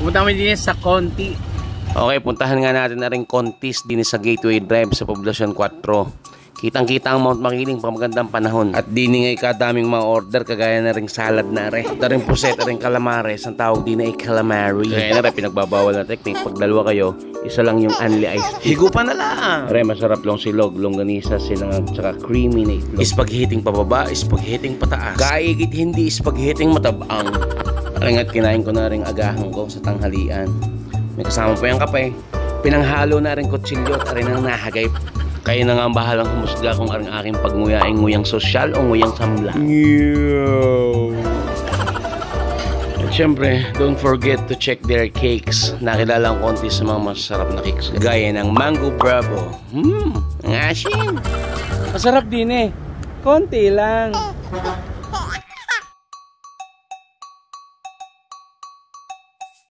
Pumunta kami din sa Conti. Okay, puntahan nga natin na rin Contis din sa Gateway Drive sa Poblacion 4. Kitang-kita ang Mount Makiling pang magandang panahon. At din ngay kadaming mga order kagaya na ring salad na re. Ito rin puset, ring calamares. Ang tawag din ay calamari. Kaya na rin pinagbabawal na technique. Pag dalawa kayo, isa lang yung only iced tea. Higupan na lang! Re, masarap lang silog, longganisa, silang at saka creamy na itlog. Spaghetting pababa, spaghetting pataas. Kaigit hindi spaghetting matabang. Ringat kinain ko na rin agahan ko sa tanghalian. May kasama pa yung kape. Pinanghalo na rin kutsilyo at rin ang nahagay. Kaya na nga ang bahalang humusga kung ang aking pagnguya ay nguyang sosyal o nguyang samla. At syempre, don't forget to check their cakes. Nakilala ang konti sa mga masarap na cakes. Gaya ng Mango Bravo. Ang asin. Masarap din eh. Konti lang.